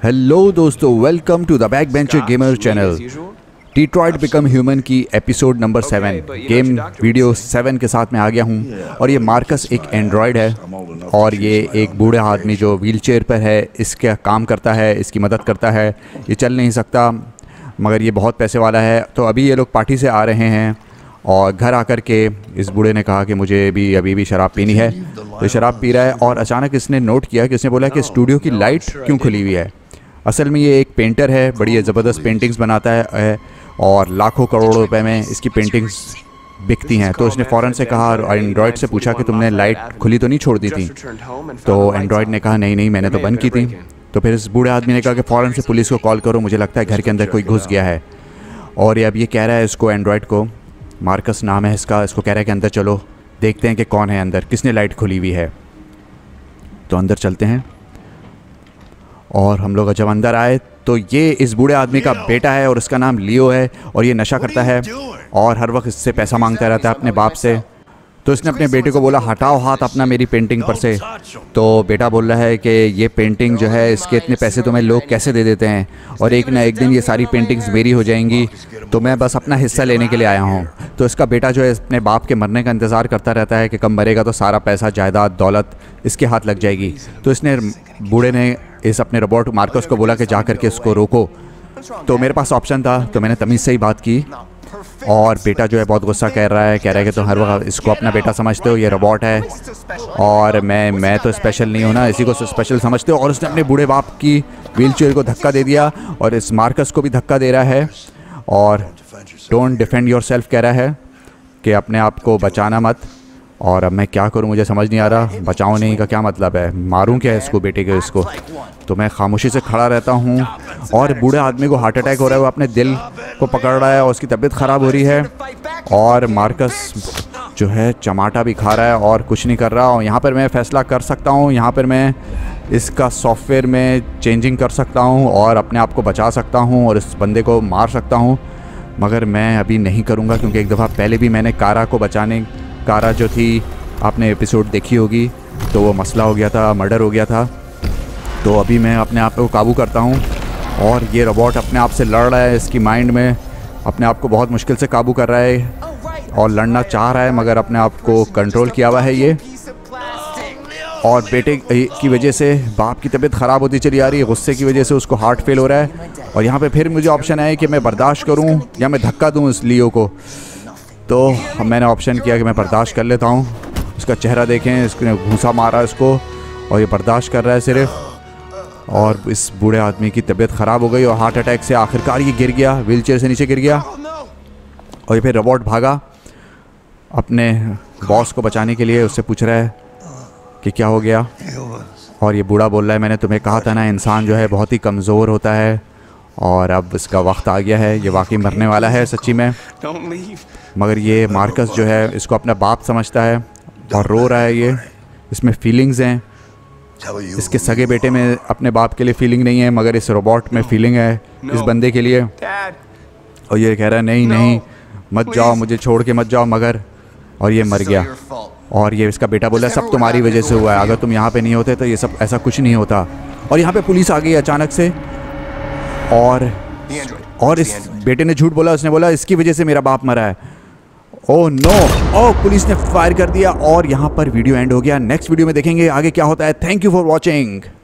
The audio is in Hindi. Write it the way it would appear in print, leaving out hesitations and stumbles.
हेलो दोस्तों, welcome to the back bencher gamer channel. Detroit become human की एपिसोड नंबर 7 गेम वीडियो 7 के साथ मैं आ गया हूँ। और ये मार्कस एक एंड्रॉयड है और ये एक बूढ़ा आदमी जो व्हीलचेयर पर है, इसका काम करता है, इसकी मदद करता है। ये चल नहीं सकता मगर ये बहुत पैसे वाला है। तो अभी ये लोग पार्टी से आ रहे हैं और घर आकर के इस बूढ़े ने कहा कि मुझे भी अभी भी शराब पीनी है। तो शराब पी रहा है और अचानक इसने नोट किया कि इसने बोला कि स्टूडियो की लाइट क्यों खुली हुई है। असल में ये एक पेंटर है, बड़ी ज़बरदस्त पेंटिंग्स बनाता है और लाखों करोड़ों रुपए में इसकी पेंटिंग्स बिकती हैं। तो इसने फ़ौरन से कहा और एंड्रॉयड से पूछा कि तुमने लाइट खुली तो नहीं छोड़ दी थी। तो एंड्रॉयड ने कहा नहीं मैंने तो बंद की थी। तो फिर इस बूढ़े आदमी ने कहा कि फ़ौरन से पुलिस को कॉल करो, मुझे लगता है घर के अंदर कोई घुस गया है। और ये अब ये कह रहा है इसको, एंड्रॉयड को, मार्कस नाम है इसका, इसको कह रहा है कि अंदर चलो देखते हैं कि कौन है अंदर, किसने लाइट खुली हुई है। तो अंदर चलते हैं और हम लोग जब अंदर आए तो ये इस बूढ़े आदमी का बेटा है और उसका नाम लियो है और ये नशा करता है और हर वक्त इससे पैसा मांगता रहता है अपने बाप से। तो इसने अपने बेटे को बोला हटाओ हाथ अपना मेरी पेंटिंग पर से। तो बेटा बोल रहा है कि ये पेंटिंग जो है, इसके इतने पैसे तुम्हें लोग कैसे दे देते हैं और एक ना एक दिन ये सारी पेंटिंग्स मेरी हो जाएंगी, तो मैं बस अपना हिस्सा लेने के लिए आया हूँ। तो इसका बेटा जो है अपने बाप के मरने का इंतज़ार करता रहता है कि कब मरेगा तो सारा पैसा जायदाद दौलत इसके हाथ लग जाएगी। तो इसने बूढ़े ने इस अपने रोबोट मार्कस को बोला कि जा करके इसको रोको। तो मेरे पास ऑप्शन था तो मैंने तमीज़ से ही बात की और बेटा जो है बहुत गुस्सा कह रहा है कि तुम हर वक्त इसको अपना बेटा समझते हो, ये रोबोट है और मैं तो स्पेशल नहीं हूँ ना, इसी को स्पेशल समझते हो। और उसने अपने बूढ़े बाप की व्हीलचेयर को धक्का दे दिया और इस मार्कस को भी धक्का दे रहा है और डोंट डिफेंड योर सेल्फ कह रहा है कि अपने आप को बचाना मत। और अब मैं क्या करूं मुझे समझ नहीं आ रहा, बचाऊं नहीं का क्या मतलब है, मारूं क्या इसको, बेटे को इसको। तो मैं खामोशी से खड़ा रहता हूं और बूढ़े आदमी को हार्ट अटैक हो रहा है, वो अपने दिल को पकड़ रहा है और उसकी तबीयत ख़राब हो रही है। और मार्कस जो है चमाटा भी खा रहा है और कुछ नहीं कर रहा। और यहाँ पर मैं फ़ैसला कर सकता हूँ, यहाँ पर मैं इसका सॉफ्टवेयर में चेंजिंग कर सकता हूँ और अपने आप को बचा सकता हूँ और इस बंदे को मार सकता हूँ, मगर मैं अभी नहीं करूँगा क्योंकि एक दफ़ा पहले भी मैंने कारा जो थी, आपने एपिसोड देखी होगी, तो वो मसला हो गया था, मर्डर हो गया था। तो अभी मैं अपने आप को काबू करता हूँ और ये रोबोट अपने आप से लड़ रहा है, इसकी माइंड में अपने आप को बहुत मुश्किल से काबू कर रहा है और लड़ना चाह रहा है मगर अपने आप को कंट्रोल किया हुआ है ये। और बेटे की वजह से बाप की तबीयत ख़राब होती चली आ रही है, गुस्से की वजह से उसको हार्ट फेल हो रहा है। और यहाँ पे फिर मुझे ऑप्शन है कि मैं बर्दाश्त करूँ या मैं धक्का दूँ इस लियो को। तो मैंने ऑप्शन किया कि मैं बर्दाश्त कर लेता हूँ। उसका चेहरा देखें, इसने घूंसा मारा इसको और ये बर्दाश्त कर रहा है सिर्फ। और इस बूढ़े आदमी की तबीयत ख़राब हो गई और हार्ट अटैक से आखिरकार ये गिर गया, व्हीलचेयर से नीचे गिर गया। और ये फिर रोबोट भागा अपने बॉस को बचाने के लिए, उससे पूछ रहा है कि क्या हो गया। और ये बूढ़ा बोल रहा है मैंने तुम्हें कहा था ना, इंसान जो है बहुत ही कमज़ोर होता है और अब इसका वक्त आ गया है, ये वाकई मरने वाला है सच्ची में। मगर ये मार्कस जो है इसको अपना बाप समझता है और रो रहा है। ये इसमें फीलिंग्स हैं, इसके सगे बेटे में अपने बाप के लिए फीलिंग नहीं है मगर इस रोबोट में फीलिंग है इस बंदे के लिए। और ये कह रहा है नहीं मत जाओ, मुझे छोड़ के मत जाओ मगर। और ये मर गया। और ये इसका बेटा बोला सब तुम्हारी वजह से हुआ है, अगर तुम यहाँ पे नहीं होते तो ये सब ऐसा कुछ नहीं होता। और यहाँ पे पुलिस आ गई अचानक से और इस बेटे ने झूठ बोला, उसने बोला इसकी वजह से मेरा बाप मरा है। ओह नो, ओह पुलिस ने फायर कर दिया और यहाँ पर वीडियो एंड हो गया। नेक्स्ट वीडियो में देखेंगे आगे क्या होता है। Thank you for watching.